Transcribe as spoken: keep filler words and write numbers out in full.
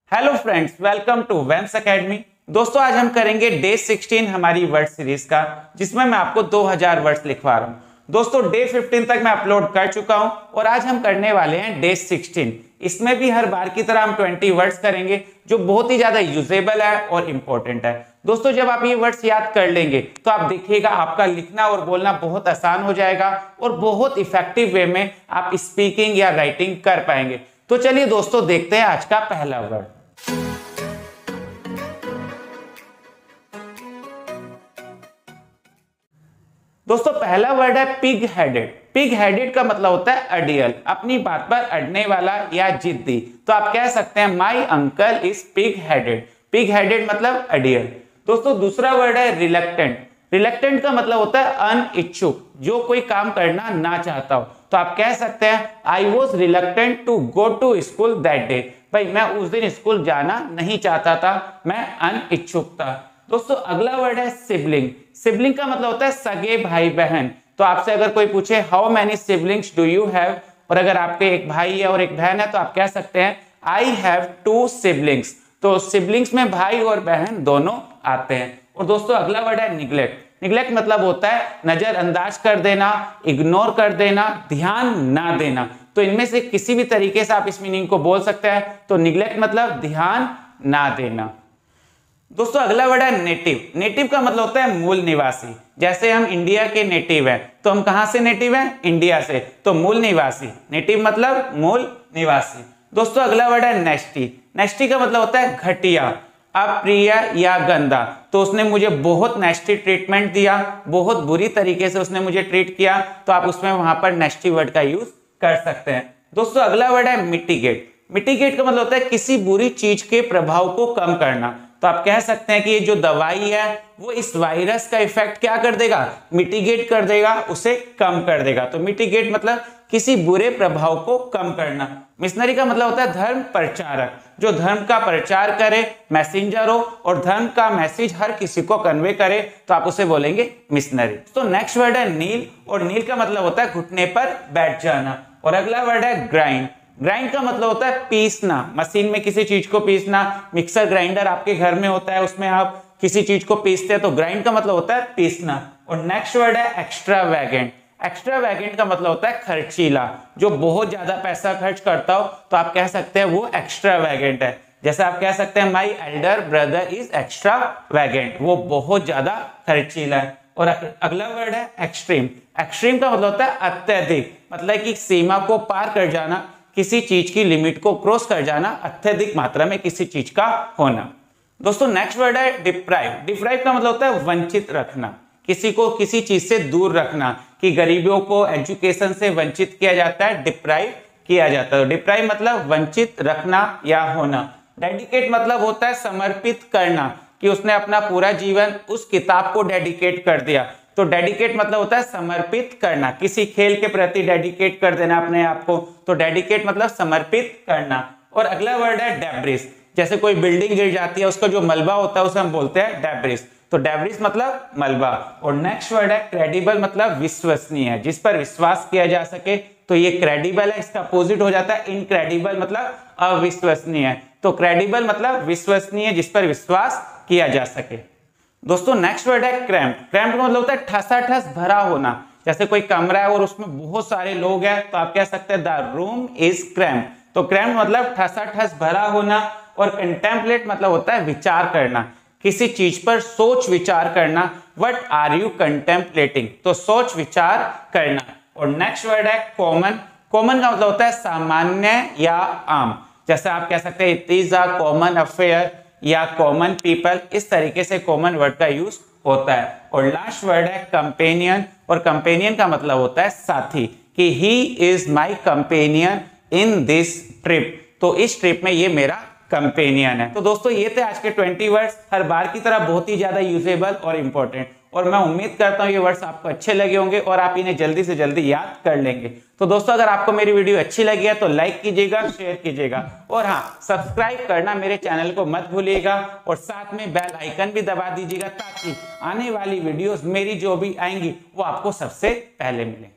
Hello friends, welcome to Wems academy. दोस्तों आज हम करेंगे डे सिक्सटीन हमारी वर्ड सीरीज का, जिसमें मैं आपको दो हज़ार वर्ड्स लिखवा रहा हूँ। दोस्तों डे फिफ्टीन तक मैं अपलोड कर चुका हूँ और आज हम करने वाले हैं डे सिक्सटीन। इसमें भी हर बार की तरह हम ट्वेंटी वर्ड्स करेंगे जो बहुत ही ज्यादा यूजेबल है और इम्पोर्टेंट है। दोस्तों जब आप ये वर्ड्स याद कर लेंगे तो आप देखिएगा आपका लिखना और बोलना बहुत आसान हो जाएगा और बहुत इफेक्टिव वे में आप स्पीकिंग या राइटिंग कर पाएंगे। तो चलिए दोस्तों देखते हैं आज का पहला वर्ड। दोस्तों पहला वर्ड है पिग हेडेड। पिग हेडेड का मतलब होता है अडियल, अपनी बात पर अड़ने वाला या जिद्दी। तो आप कह सकते हैं my uncle is pig headed. Pig headed मतलब अडियल। दोस्तों दूसरा वर्ड है रिलक्टेंट। रिलक्टेंट का मतलब होता है अनिच्छुक, जो कोई काम करना ना चाहता हो। तो आप कह सकते हैं I was reluctant to go to school that day. भाई मैं उस दिन स्कूल जाना नहीं चाहता था, मैं अनिच्छुक था। दोस्तों अगला वर्ड है सिबलिंग। सिबलिंग का मतलब होता है सगे भाई बहन। तो आपसे अगर कोई पूछे how many siblings do you have, और अगर आपके एक भाई है और एक बहन है तो आप कह सकते हैं आई हैव टू सिबलिंग्स। तो सिबलिंग्स में भाई और बहन दोनों आते हैं। और दोस्तों अगला वर्ड है निग्लेक्ट। निग्लेक्ट मतलब होता है नजरअंदाज कर देना, इग्नोर कर देना, ध्यान ना देना। तो इनमें से किसी भी तरीके से आप इस मीनिंग को बोल सकते हैं। तो निग्लेक्ट मतलब ध्यान ना देना। दोस्तों अगला वर्ड है नेटिव। नेटिव का मतलब होता है मूल निवासी। जैसे हम इंडिया के नेटिव हैं तो हम कहां से नेटिव हैं? इंडिया से। तो मूल निवासी, नेटिव मतलब मूल निवासी। दोस्तों अगला वर्ड है नेस्टी। नेस्टी का मतलब होता है घटिया, अप्रिय या गंदा। तो उसने मुझे बहुत नेस्टी ट्रीटमेंट दिया, बहुत बुरी तरीके से उसने मुझे ट्रीट किया। तो आप उसमें वहां पर नेस्टी वर्ड का यूज कर सकते हैं। दोस्तों अगला वर्ड है मिटिगेट। मिटिगेट का मतलब होता है किसी बुरी चीज के प्रभाव को कम करना। तो आप कह सकते हैं कि ये जो दवाई है वो इस वायरस का इफेक्ट क्या कर देगा? मिटिगेट कर देगा, उसे कम कर देगा। तो मिटिगेट मतलब किसी बुरे प्रभाव को कम करना। मिशनरी का मतलब होता है धर्म प्रचारक, जो धर्म का प्रचार करे, मैसेंजर हो और धर्म का मैसेज हर किसी को कन्वे करे, तो आप उसे बोलेंगे मिशनरी। तो नेक्स्ट वर्ड है नील, और नील का मतलब होता है घुटने पर बैठ जाना। और अगला वर्ड है ग्राइंड। ग्राइंड का मतलब होता है पीसना, मशीन में किसी चीज को पीसना। मिक्सर ग्राइंडर आपके घर में होता है, उसमें आप किसी चीज को पीसते हैं। तो ग्राइंड का मतलब होता है पीसना। और नेक्स्ट वर्ड है एक्स्ट्रावैगेंट। एक्स्ट्रावैगेंट का मतलब होता है खर्चीला, जो बहुत ज्यादा पैसा खर्च करता हो। तो आप कह सकते हैं वो एक्स्ट्रावैगेंट है। जैसे आप कह सकते हैं my elder brother is extravagant, वो बहुत ज्यादा खर्चीला है। और अगला वर्ड है एक्सट्रीम। एक्सट्रीम का मतलब होता है अत्यधिक, मतलब कि सीमा को पार कर जाना, किसी चीज की लिमिट को क्रॉस कर जाना, अत्यधिक मात्रा में किसी चीज का होना। दोस्तों नेक्स्ट वर्ड है डिप्राइव। डिप्राइव का मतलब होता है वंचित रखना, किसी को किसी चीज से दूर रखना, कि गरीबों को एजुकेशन से वंचित किया जाता है, डिप्राइव किया जाता है। डिप्राइव मतलब वंचित रखना या होना। डेडिकेट मतलब होता है समर्पित करना, कि उसने अपना पूरा जीवन उस किताब को डेडिकेट कर दिया। तो डेडिकेट मतलब होता है समर्पित करना, किसी खेल के प्रति डेडिकेट कर देना अपने आप को। तो डेडिकेट मतलब समर्पित करना। और अगला वर्ड है डेब्रिस। जैसे कोई बिल्डिंग गिर जाती है, उसका जो मलबा होता है उसे हम बोलते हैं डेब्रिस। तो डेब्रिस मतलब मलबा। और नेक्स्ट वर्ड है क्रेडिबल, मतलब विश्वसनीय, जिस पर विश्वास किया जा सके। तो ये क्रेडिबल है, इसका अपोजिट हो जाता है इनक्रेडिबल, मतलब अविश्वसनीय। तो क्रेडिबल मतलब विश्वसनीय, जिस पर विश्वास किया जा सके। दोस्तों नेक्स्ट वर्ड है क्रैम्प। क्रैम्प का मतलब होता है ठसाठस भरा होना। जैसे कोई कमरा है और उसमें बहुत सारे लोग हैं, तो आप कह सकते हैं द रूम इज क्रैम्प। तो क्रैम्प मतलब ठसाठस भरा होना। और कंटेम्पलेट मतलब होता है विचार करना, किसी चीज पर सोच विचार करना। What are you contemplating? तो सोच विचार करना। और नेक्स्ट वर्ड है कॉमन। कॉमन का मतलब होता है सामान्य या आम। जैसे आप कह सकते हैं it is a common affair या कॉमन पीपल, इस तरीके से कॉमन वर्ड का यूज होता है। और लास्ट वर्ड है कंपेनियन। और कंपेनियन का मतलब होता है साथी, कि he is my companion in this trip. तो इस ट्रिप में ये मेरा कंपेनियन है। तो दोस्तों ये थे आज के ट्वेंटी वर्ड्स, हर बार की तरह बहुत ही ज्यादा यूजेबल और इंपॉर्टेंट। और मैं उम्मीद करता हूँ ये वर्ड्स आपको अच्छे लगे होंगे और आप इन्हें जल्दी से जल्दी याद कर लेंगे। तो दोस्तों अगर आपको मेरी वीडियो अच्छी लगी है तो लाइक कीजिएगा, शेयर कीजिएगा, और हाँ सब्सक्राइब करना मेरे चैनल को मत भूलिएगा। और साथ में बेल आइकन भी दबा दीजिएगा, ताकि आने वाली वीडियोस मेरी जो भी आएंगी वो आपको सबसे पहले मिले।